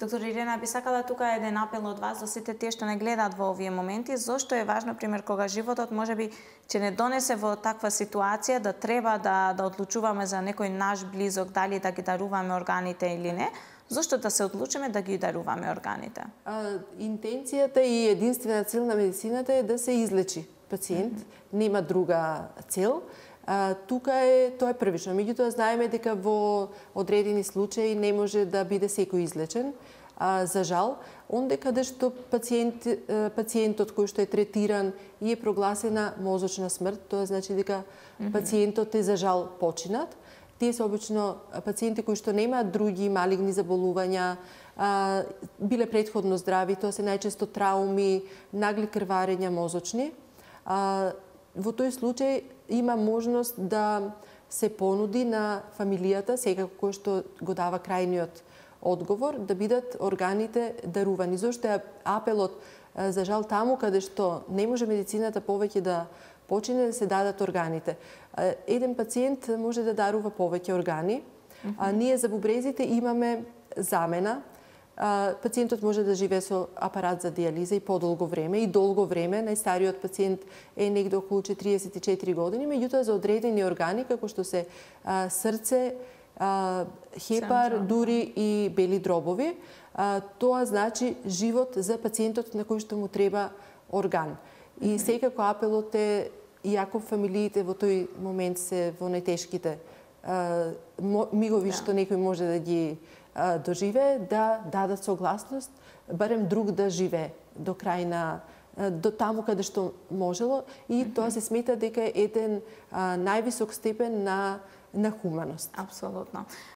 Доктор Ирена, би сакала тука еден апел од вас за сите тие што не гледаат во овие моменти, зошто е важно, пример, кога животот можеби ќе не донесе во таква ситуација да треба да одлучуваме за некој наш близок дали да ги даруваме органите или не, зошто да се одлучиме да ги даруваме органите? Интенцијата и единствена цел на медицината е да се излечи пациент, нема друга цел. Тука тоа е првично. Меѓутоа знаеме дека во одредени случаи не може да биде секој излечен. За жал, онде каде што пациентот кој што е третиран и е прогласена мозочна смрт, тоа значи дека пациентот е за жал починат. Тие се обично пациенти кои што немаат други малигни заболувања, биле претходно здрави, тоа се најчесто трауми, нагли крварења мозочни. Во тој случај има можност да се понуди на фамилијата, секако кој што го дава крајниот одговор, да бидат органите дарувани. Зошто е апелот, за жал, таму каде што не може медицината повеќе да почине, да се дадат органите. Еден пациент може да дарува повеќе органи. Ние за бубрезите имаме замена. Пациентот може да живее со апарат за диализа и подолго време и долго време. Најстариот пациент е негде околу 44 години, меѓутоа за одредени органи како што се срце, хепар, дури и бели дробови, тоа значи живот за пациентот на кој што му треба орган. И секако апелот е, иако фамилиите во тој момент се во најтешките мигови што некој може да ги доживее, да дадат согласност, барем друг да живее до крај до таму каде што можело, и тоа се смета дека е еден највисок степен на хуманост. Апсолутно.